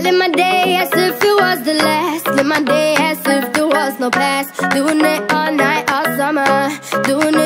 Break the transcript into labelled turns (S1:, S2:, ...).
S1: live my day as if it was the last. Live my day as if there was no past. Doing it all night, all summer. Doing it